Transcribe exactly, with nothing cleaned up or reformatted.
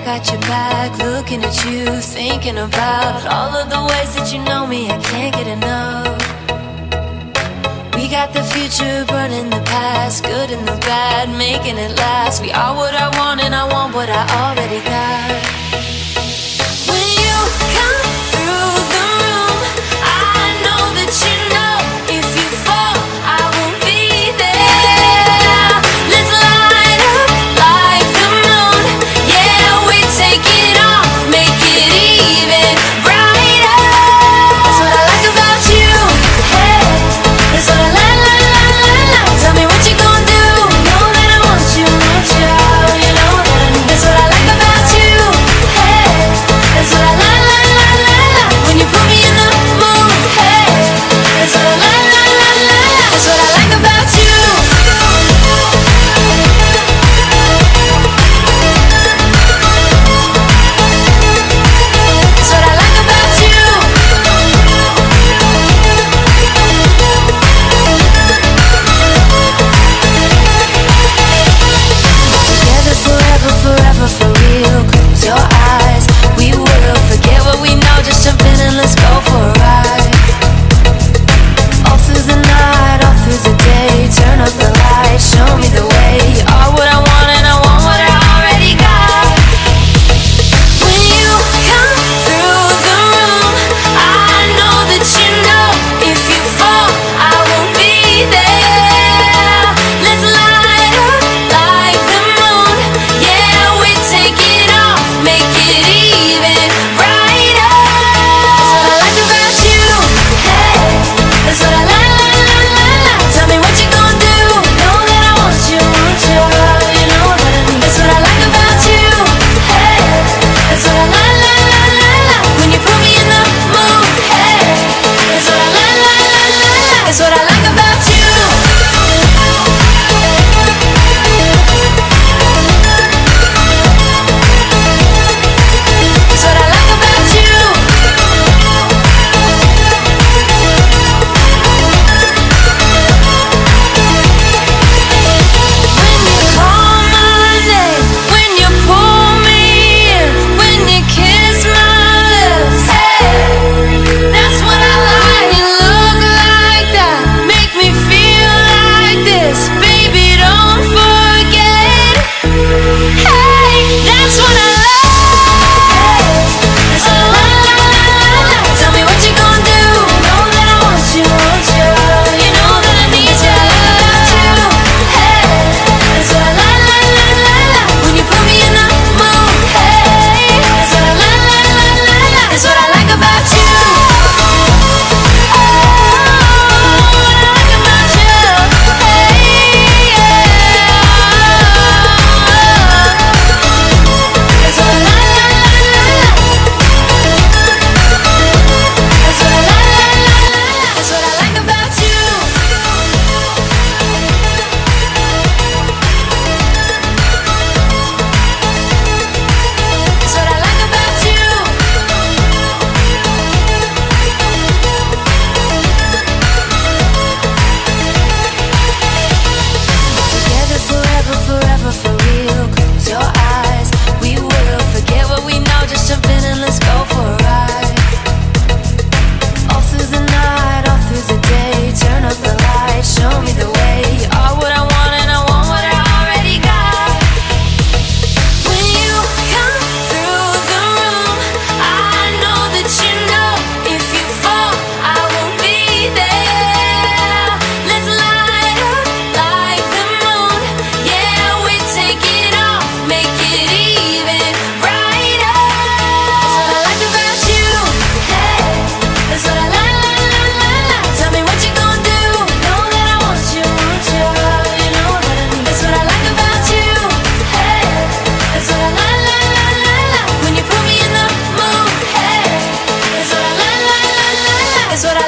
got your back, looking at you, thinking about all of the ways that you know me, I can't get enough. We got the future burning the past, good and the bad, making it last. We are what I want and I want what I already got. When you come through the room, I know that you know if you fall, I won't be there. Let's light up like the moon. Yeah, we take it off, make it even brighter. That's what I like about you. Hey, that's what I like, like, like, like, like. Tell me what you gonna do. Know that I want you, want you. You know that I need. That's what I like about you. Hey, that's what I like, like, like, like, like. When you put me in the mood. Hey, that's what I like, like, like, like, like. That's what I like about you. That's what I like about you. Together forever, forever for real. Close your eyes, we will forget what we know. Just jump in and let's go for a ride. All through the night, all through the day. Turn up the lights, show me the way. You are what I want and I want what I already got. When you come through the room, I know that you know if you fall, I won't be there. Let's light up like the moon. Yeah, we take it off, make it even brighter. That's what I like about you. Hey, that's what I like, like, like, like, like. Tell me what you gonna do. Know that I want you, want you. You know that I need. That's what I like about you. Hey, that's what I like, like, like, like, like. When you put me in the mood. Hey, that's what I like, like, like, like, like. That's what I like about you. That's what I like about you. When you call my name, when you pull me in, when you kiss my lips, hey, that's what I like. You look like that, make me feel like this, baby, don't forget. Hey, that's what I like. That's what I like, like, like, like, like. Tell me what you gonna do. Know that I want you, want you. You know that I need you. Hey, that's what I like, like, like, like, like. When you put me in the mood. Hey, that's what I like, like, like, like, like. That's what I like about you. Oh, what I like about you. Hey, yeah. That's what I like, like, like, like, like. That's what I like, like, like, like, like. That's what I like about you. That's what I like about you. Together forever, forever for real. Close your eyes, we will forget what we know. Just jump in and let's go for a ride. All through the night, all through the day. Turn up the lights, show me the way. You are what I want and I want what I already got. When you come through the room, I know that you know if you fall, I won't be there. Let's light up like the moon. Yeah, we take it off, make it even brighter. That's what I like about you. Hey, that's what I like, like, like, like, like. Tell me what you gonna do. Know that I want you, want you. You know that I need. That's what I like about you. Hey, that's what I like, like, like, like, like. When you put me in the mood. Hey, that's what I like, like, like, like, like. That's what I